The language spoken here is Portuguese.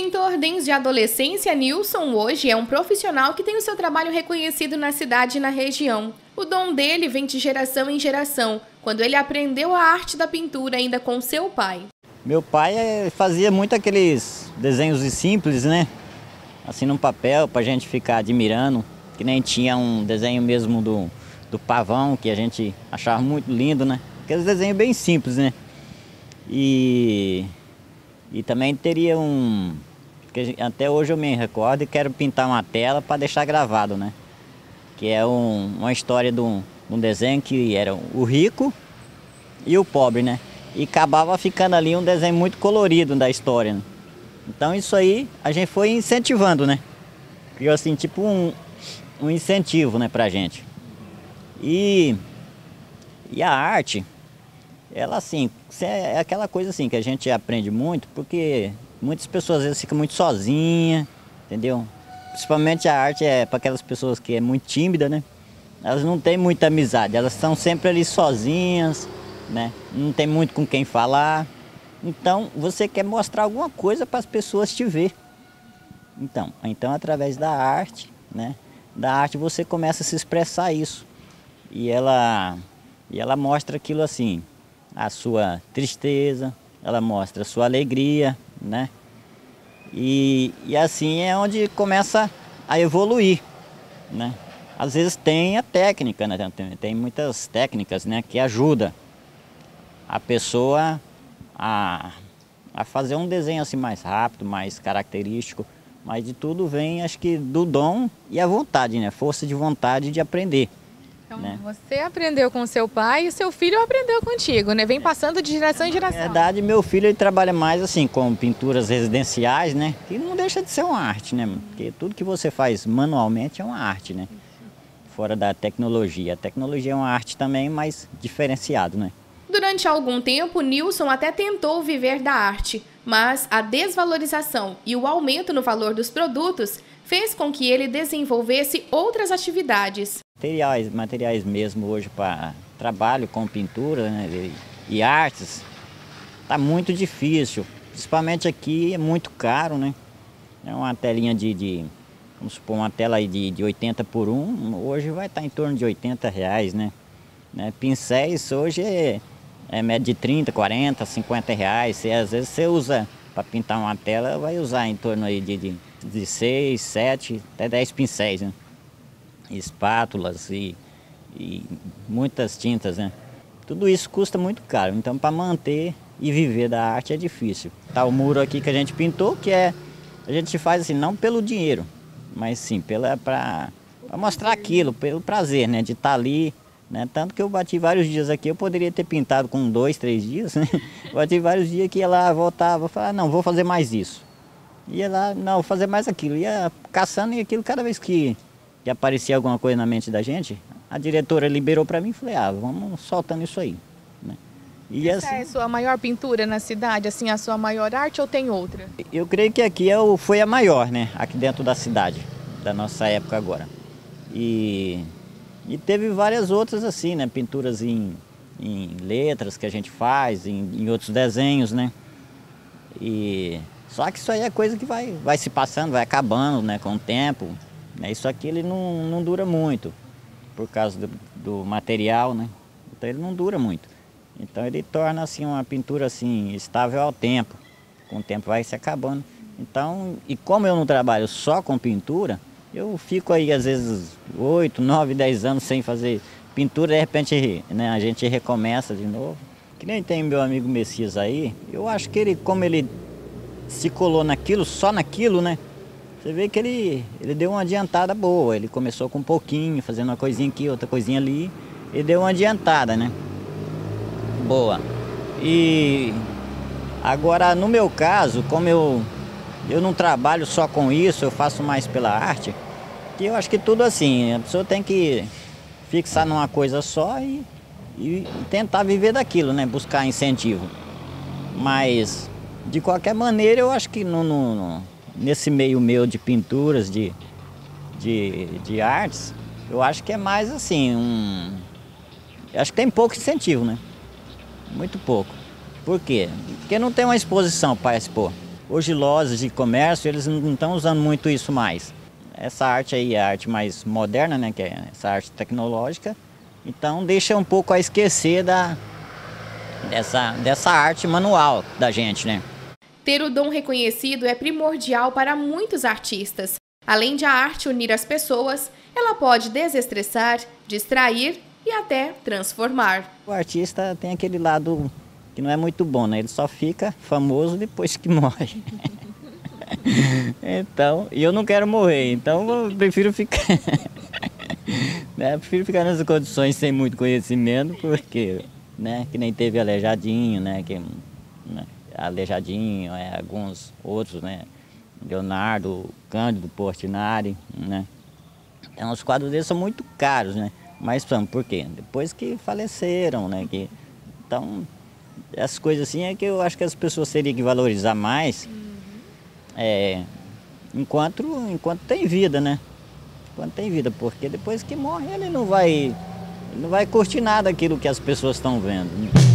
pintor desde a adolescência, Nilson hoje é um profissional que tem o seu trabalho reconhecido na cidade e na região. O dom dele vem de geração em geração, quando ele aprendeu a arte da pintura ainda com seu pai. Meu pai fazia muito aqueles desenhos simples, né? Assim num papel, pra gente ficar admirando, que nem tinha um desenho mesmo do pavão, que a gente achava muito lindo, né? Aqueles desenhos bem simples, né? E também teria que até hoje eu me recordo e quero pintar uma tela para deixar gravado, né? Que é uma história de um desenho que era o rico e o pobre, né? E acabava ficando ali um desenho muito colorido da história, né? Então isso aí a gente foi incentivando, né? Criou assim tipo um incentivo, né, pra gente. E a arte, ela assim, é aquela coisa assim que a gente aprende muito, porque muitas pessoas às vezes ficam muito sozinhas, entendeu? Principalmente a arte é para aquelas pessoas que é muito tímida, né? Elas não têm muita amizade, elas estão sempre ali sozinhas, né? Não tem muito com quem falar. Então você quer mostrar alguma coisa para as pessoas te ver. Então através da arte, né? Da arte você começa a se expressar isso. E ela mostra aquilo assim, a sua tristeza, ela mostra a sua alegria, né? E assim é onde começa a evoluir, né? Às vezes tem a técnica, né? Tem muitas técnicas, né, que ajudam a pessoa a fazer um desenho assim mais rápido, mais característico, mas de tudo vem, acho que do dom e a vontade, né? Força de vontade de aprender. Então, né? Você aprendeu com seu pai e seu filho aprendeu contigo, né? Vem passando de geração em geração. Na verdade, meu filho ele trabalha mais assim com pinturas residenciais, né? Que não deixa de ser uma arte, né? Porque tudo que você faz manualmente é uma arte, né? Fora da tecnologia. A tecnologia é uma arte também, mas diferenciado, né? Durante algum tempo, Nilson até tentou viver da arte, mas a desvalorização e o aumento no valor dos produtos fez com que ele desenvolvesse outras atividades. Materiais mesmo hoje para trabalho com pintura, né, e artes, tá muito difícil. Principalmente aqui é muito caro, né? É uma telinha vamos supor, uma tela aí de 80 por 1, hoje vai estar em torno de R$ 80, né? Pincéis hoje é média de 30, 40, 50 reais. Às vezes você usa para pintar uma tela, vai usar em torno aí de 6, 7, até 10 pincéis, né? Espátulas e muitas tintas, né? Tudo isso custa muito caro, então para manter e viver da arte é difícil. Tá o muro aqui que a gente pintou, que a gente faz assim, não pelo dinheiro, mas sim para mostrar aquilo, pelo prazer, né? De estar ali, né? Tanto que eu bati vários dias aqui, eu poderia ter pintado com 2, 3 dias, né? Bati vários dias que ia lá, voltava, falava, não, vou fazer mais isso. Ia lá, não, vou fazer mais aquilo, ia caçando e aquilo cada vez que aparecia alguma coisa na mente da gente, a diretora liberou para mim e falei, vamos soltando isso aí, né? E Essa assim, é a sua maior pintura na cidade, assim, a sua maior arte ou tem outra? eu creio que aqui foi a maior, né? Aqui dentro da cidade, da nossa época agora. E teve várias outras assim, né? Pinturas em letras que a gente faz, em outros desenhos, né? Só que isso aí é coisa que vai se passando, vai acabando, né? Com o tempo. Isso aqui ele não dura muito, por causa do material, né? Então ele não dura muito. Então ele torna assim uma pintura assim estável ao tempo. Com o tempo vai se acabando. Então, e como eu não trabalho só com pintura, eu fico aí às vezes 8, 9, 10 anos sem fazer pintura, de repente, né, a gente recomeça de novo. Que nem tem meu amigo Messias aí, eu acho que ele, como ele se colou naquilo, só naquilo, né? Você vê que ele deu uma adiantada boa, ele começou com um pouquinho, fazendo uma coisinha aqui, outra coisinha ali, ele deu uma adiantada, né? Boa. E agora, no meu caso, como eu não trabalho só com isso, eu faço mais pela arte, que eu acho que tudo assim, a pessoa tem que fixar numa coisa só e tentar viver daquilo, né? Buscar incentivo. Mas, de qualquer maneira, eu acho que nesse meio meu de pinturas, de artes, eu acho que é mais assim, eu acho que tem pouco incentivo, né? Muito pouco. Por quê? Porque não tem uma exposição para expor. Hoje lojas de comércio, eles não estão usando muito isso mais. Essa arte aí é a arte mais moderna, né, que é essa arte tecnológica, então deixa um pouco a esquecer dessa arte manual da gente, né? Ter o dom reconhecido é primordial para muitos artistas. Além de a arte unir as pessoas, ela pode desestressar, distrair e até transformar. O artista tem aquele lado que não é muito bom, né? Ele só fica famoso depois que morre. Então, e eu não quero morrer, então eu prefiro ficar, né? Prefiro ficar nessas condições sem muito conhecimento, porque, né? Que nem teve Aleijadinho, né? Aleijadinho, alguns outros, né? Leonardo, Cândido Portinari, né? Então os quadros deles são muito caros, né? Mas por quê? Depois que faleceram, né? Então, essas coisas assim é que eu acho que as pessoas teriam que valorizar mais, enquanto tem vida, né? Enquanto tem vida, porque depois que morre ele não vai curtir nada daquilo que as pessoas estão vendo, né?